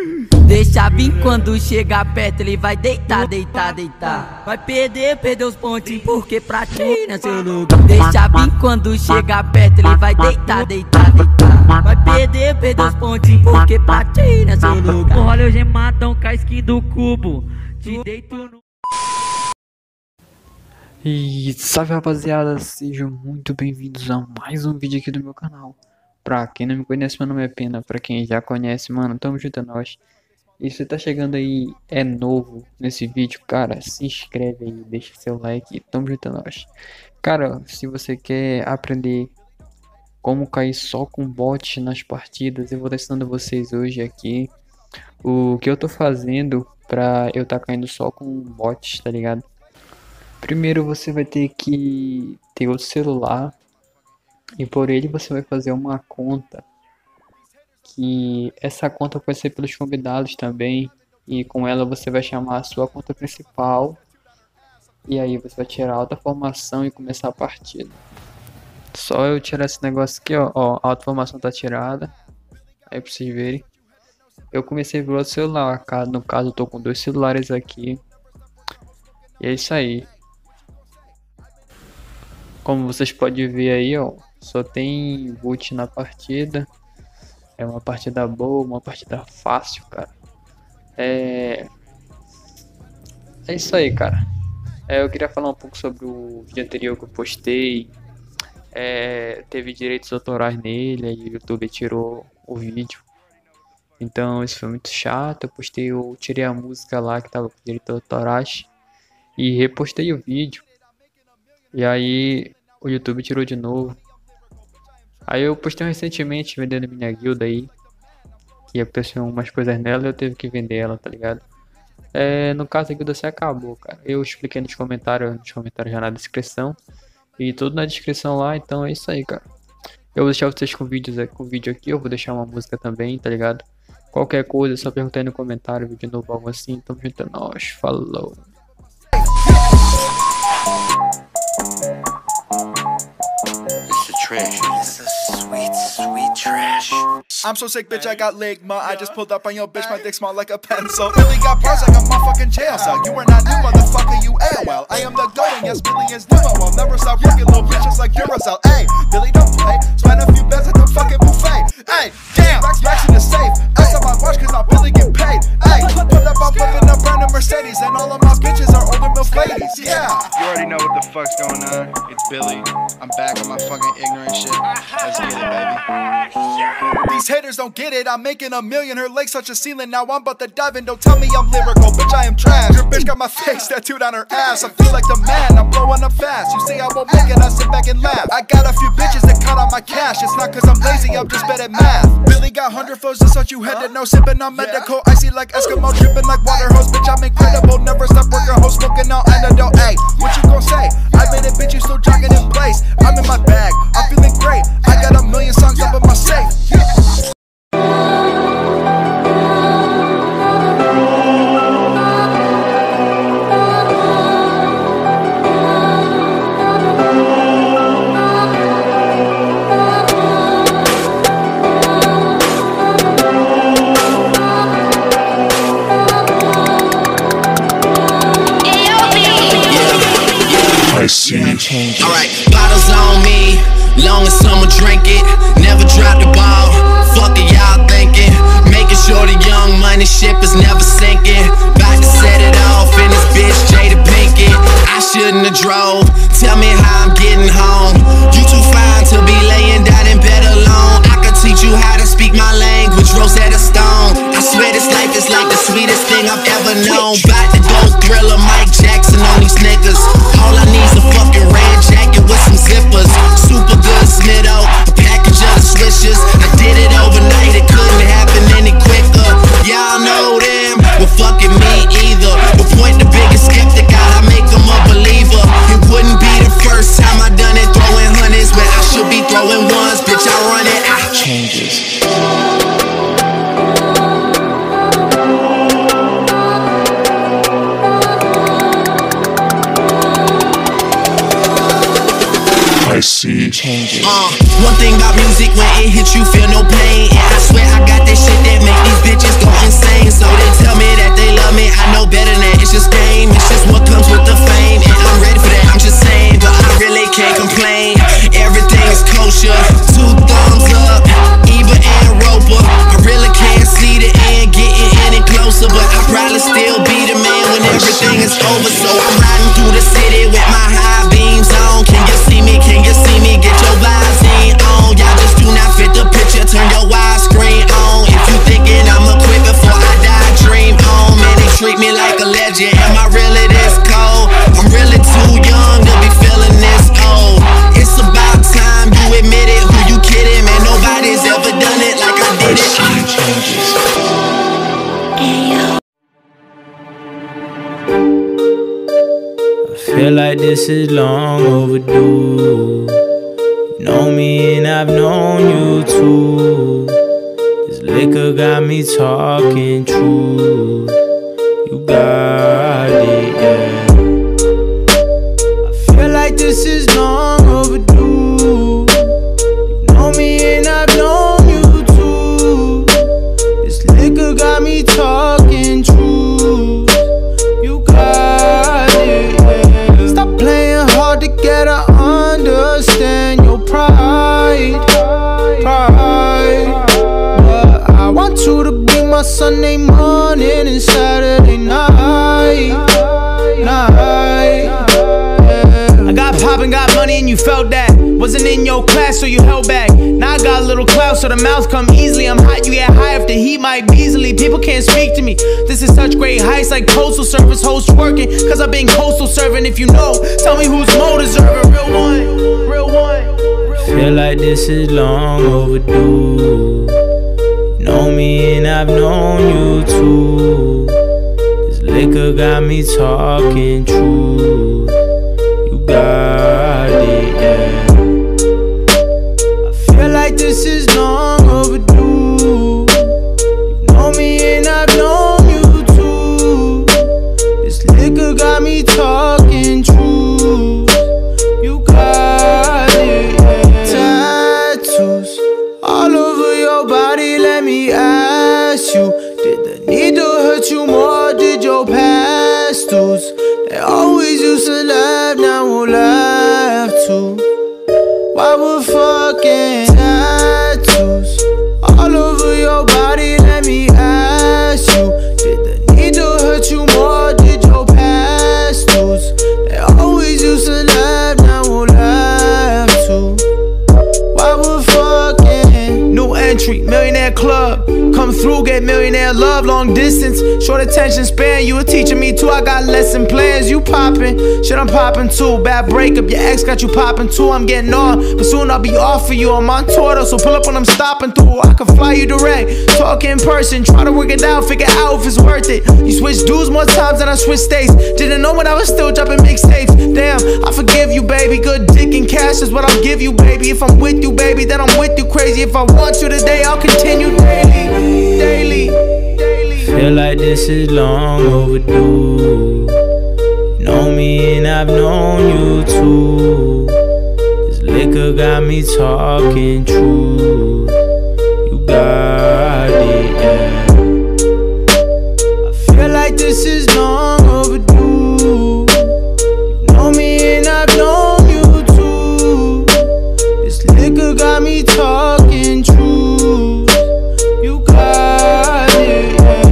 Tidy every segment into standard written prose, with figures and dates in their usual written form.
Deixa vir quando chegar perto, ele vai deitar, deitar, deitar. Vai perder os pontinhos, porque pra ti não é seu lugar. Deixa vir quando chegar perto, ele vai deitar, deitar, deitar. Vai perder os pontinhos, porque pra ti não é seu lugar. Olha o gemadão com a skin do cubo, te deito no... E salve rapaziada, sejam muito bem-vindos a mais um vídeo aqui do meu canal. Pra quem não me conhece, meu nome é Pena. Pra quem já conhece, mano, tamo junto a nós. E se você tá chegando aí, é novo nesse vídeo, cara, se inscreve aí, deixa seu like, tamo junto a nós. Cara, se você quer aprender como cair só com bot nas partidas, eu vou estar ensinando vocês hoje aqui o que eu tô fazendo pra eu tá caindo só com bots, tá ligado? Primeiro você vai ter que ter o celular e por ele você vai fazer uma conta, que essa conta pode ser pelos convidados também, e com ela você vai chamar a sua conta principal e aí você vai tirar a alta formação e começar a partida. Só eu tirar esse negócio aqui, ó, a alta formação tá tirada, aí pra vocês verem. Eu comecei pelo celular, no caso eu tô com dois celulares aqui, e é isso aí. Como vocês podem ver aí, ó, só tem boot na partida. É uma partida boa, uma partida fácil, cara. É isso aí, cara. Eu queria falar um pouco sobre o vídeo anterior que eu postei. Teve direitos autorais nele, aí o YouTube tirou o vídeo. Então isso foi muito chato. Eu tirei a música lá que tava com direitos autorais e repostei o vídeo. E aí o YouTube tirou de novo. Aí eu postei recentemente vendendo minha guilda aí, que aconteceu umas coisas nela e eu teve que vender ela, tá ligado? No caso a guilda se acabou, cara. Eu expliquei nos comentários já na descrição. E tudo na descrição lá, então é isso aí, cara. Eu vou deixar vocês com vídeo aqui, eu vou deixar uma música também, tá ligado? Qualquer coisa, só pergunta aí no comentário, vídeo novo, algo assim. Tamo junto a nós, falou! This is sweet, sweet trash. I'm so sick, bitch, I got ligma. I just pulled up on your bitch, my dick small like a pencil. Billy got bars like a motherfucking jail cell. You are not new, motherfucker, you AOL. I am the going, yes, Billy is new. I will never stop working, little bitches like Duracell. Hey, Billy, don't play. Spend a few bets at the fucking buffet. Hey, damn, racks in the safe. Ask on my watch, cause now Billy get paid. Hey, put up, I'm flipping a brand new Mercedes. And all of my bitches are older MILF ladies. Yeah. You already know what the fuck's going on. It's Billy. I'm back on my fucking ignorant shit. Let's get it, baby. These haters don't get it, I'm making $1 million. Her legs touch the ceiling, now I'm about to dive in. Don't tell me I'm lyrical, bitch, I am trash. Your bitch got my face tattooed on her ass. I feel like the man, I'm blowing up fast. You say I won't make it, I sit back and laugh. I got a few bitches that cut out my cash. It's not cause I'm lazy, I'm just bad at math. Billy got 100 flows, just thought you had to know. Sipping on medical, icy like Eskimo, dripping like water hose. Bitch, I'm incredible, never stop working, hoe smoking all antidote. Ayy, what you gon' say? I made it, bitch, you still jogging in place. I'm in my bag, I'm feeling great. I got 1 million songs up in my safe. Alright, bottles on me, long as someone drink it. Never drop the ball, fuck it y'all thinking. Making sure the young money ship is never sinking. About to set it off in this bitch Jada Pinkett. I shouldn't have drove, tell me how I'm getting home. You too fine to be laying down in bed alone. I could teach you how to speak my language, Rosetta Stone. I swear this life is like the sweetest thing I've ever known. About to go Thriller, Mike Jackson on these niggas. All I need's a fucking red jacket with some zippers. Super good Smitto, a package of the swishers. I did it overnight, it couldn't happen any quicker. Y'all know them, well fucking me either. But point the biggest skeptic out, I make them a believer. It wouldn't be the first time I done it, throwing hundreds when I should be throwing ones. Bitch, I run it, changes. I see changes. One thing about music, when it hits you, feel no pain. And I swear I got that shit that make these bitches go insane. Feel like this is long overdue. You know me and I've known you too. This liquor got me talking truth. You got it, yeah. I feel like this is long overdue. You know me and I've known you too. This liquor got me talking truth. You got it, yeah. Stop playing hard to get to understand your pride. But I want you to be my Sunday morning and Saturday night. I got poppin', got money and you felt that. Wasn't in your class so you held back. Now I got a little clout so the mouth come easily. I'm hot, you get high if the heat might be easily. People can't speak to me. This is such great heights like postal service hosts working. Cause I've been coastal serving. If you know, tell me who's more deserving. Real one, real one. Feel like this is long overdue. You know me and I've known you too. This liquor got me talking truth. You got it, yeah. I feel like this is long overdue. You know me and I've known you too. This liquor got me talking truth. You got it, yeah. Tattoos all over your body, let me ask you. Did the needle hurt you more? Did your past dues? They always used to laugh, now won't laugh too. Why we're fucking tattoos all over your body, let me ask you. Did the needle hurt you more? Did your past dues? They always used to laugh, now won't laugh too. Why we're fucking. New entry, millionaire club. Come through, get millionaire love. Long distance, short attention span. You were teaching me too, I got lesson plans. You poppin', shit I'm poppin' too. Bad breakup, your ex got you poppin' too. I'm getting on, but soon I'll be off for you. I'm on tour though, so pull up when I'm stopping through. I can fly you direct, talk in person. Try to work it out, figure out if it's worth it. You switch dudes more times than I switch states. Didn't know when I was still dropping mixtapes. Damn, I forgive you, baby. Good dick and cash is what I'll give you, baby. If I'm with you, baby, then I'm with you crazy. If I want you today, I'll continue daily, daily. Feel like this is long overdue. You know me and I've known you too. This liquor got me talking truth. You got it, yeah. I feel like this is long overdue. You know me and I've known you too. This liquor got me talking truth. You got it, yeah.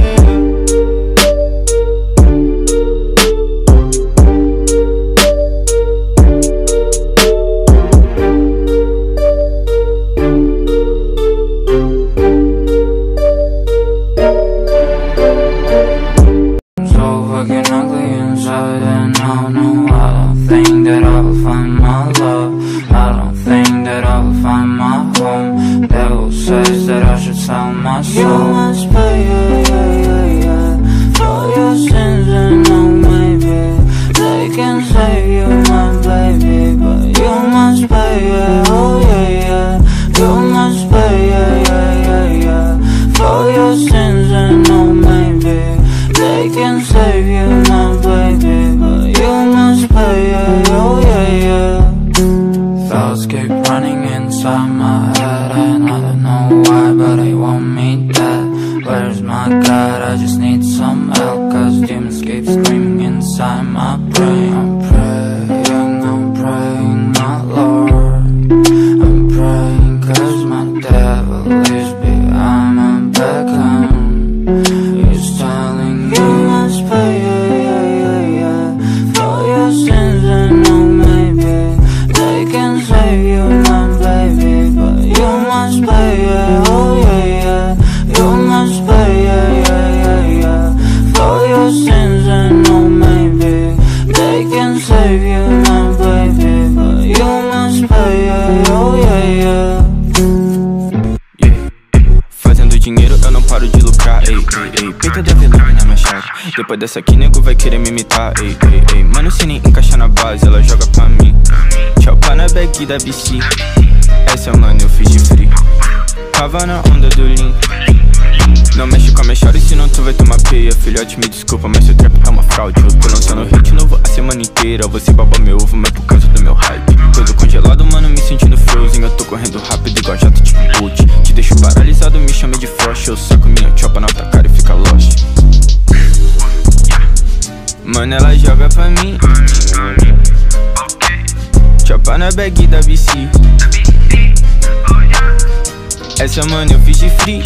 So fucking ugly inside, and no, I don't think that I will find my love. I don't think that I will find my home. Devil says that I should sell my soul. You must pay, yeah, for your sins, and no, maybe they can save you, my baby, but you must pay, yeah, oh yeah. You must pay, yeah, for your sins, and no, maybe they can save you, my baby, but you must pay, yeah, oh yeah. Thoughts keep running inside my head, and I don't know why, but they want me dead. Where's my God? I just need some help, cause demons keep screaming inside my brain. I'm praying, my Lord. I'm praying cause my devil is behind my back. He's telling me you must pay, yeah, for your sins, and no, maybe they can save you, my baby, but you must pay, yeah, oh yeah. You must pay, yeah, for your sins, and no, maybe they can Peito da vilã na minha chave. Depois dessa aqui, nego vai querer me imitar. Mano, se nem encaixar na base, ela joga pra mim. Chopa na bag da BC. Essa, mano, eu fiz de free. Tava na onda do Lean. Não mexe com a minha chave, senão tu vai tomar peia. Filhote, me desculpa, mas seu trap é uma fraude. Eu tô lançando hit novo a semana inteira. Você baba meu ovo, mas por causa do meu hype. Todo congelado, mano, me sentindo frozen. Eu tô correndo rápido igual jato tipo boot. Te deixo paralisado, me chama de frost. Eu saco minha chopa na tua cara e fica lost. Mano, ela joga pra mim. Chopa na bag da BC. Essa, mano, eu fiz de free.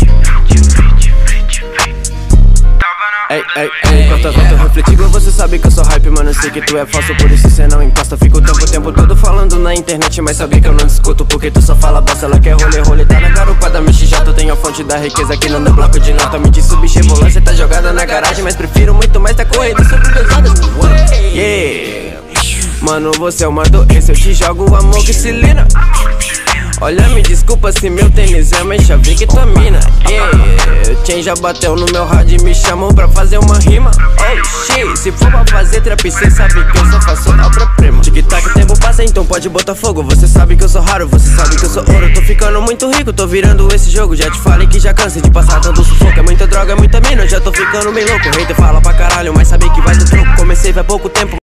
Enquanto eu tô refletindo, você sabe que eu sou hype, mano, eu sei que tu é falso, por isso cê não encosta. Fico o tempo todo falando na internet, mas sabe que eu não discuto, porque tu só fala bosta. Ela quer rolê, tá na garupada, mexe já. Tu tem a fonte da riqueza aqui no meu bloco de nota. Me disse subchevolância, tá jogada na garagem, mas prefiro muito mais tá corrida sobre pesadas. Yeah, mano, você é uma doença, eu te jogo amoxicilina. Olha, me desculpa se meu tênis é mais chave que tua mina. O Chain já bateu no meu rádio e me chamam pra fazer uma rima. Oh shit, se for pra fazer trap, cê sabe que eu só faço obra-prima. Tic-tac, tempo passa, então pode botar fogo. Você sabe que eu sou raro, você sabe que eu sou ouro. Tô ficando muito rico, tô virando esse jogo. Já te falei que já cansa de passar tanto sufoco. É muita droga, é muita mina, já tô ficando bem louco. Hater fala pra caralho, mas sabe que vai ter troco. Comecei faz pouco tempo.